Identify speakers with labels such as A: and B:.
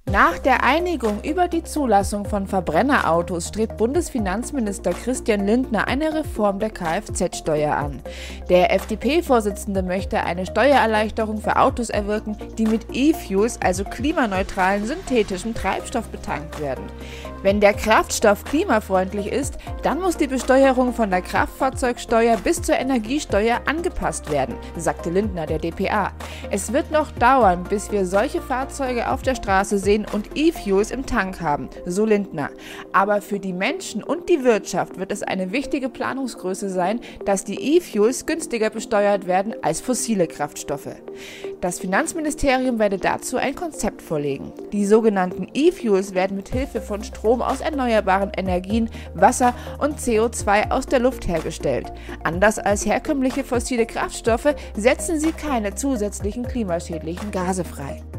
A: Nach der Einigung über die Zulassung von Verbrennerautos strebt Bundesfinanzminister Christian Lindner eine Reform der Kfz-Steuer an. Der FDP-Vorsitzende möchte eine Steuererleichterung für Autos erwirken, die mit E-Fuels, also klimaneutralen synthetischen Treibstoff, betankt werden. Wenn der Kraftstoff klimafreundlich ist, dann muss die Besteuerung von der Kraftfahrzeugsteuer bis zur Energiesteuer angepasst werden, sagte Lindner der dpa. Es wird noch dauern, bis wir solche Fahrzeuge auf der Straße sehen und E-Fuels im Tank haben, so Lindner. Aber für die Menschen und die Wirtschaft wird es eine wichtige Planungsgröße sein, dass die E-Fuels günstiger besteuert werden als fossile Kraftstoffe. Das Finanzministerium werde dazu ein Konzept vorlegen. Die sogenannten E-Fuels werden mit Hilfe von Strom aus erneuerbaren Energien, Wasser und CO2 aus der Luft hergestellt. Anders als herkömmliche fossile Kraftstoffe setzen sie keine zusätzlichen klimaschädlichen Gase frei.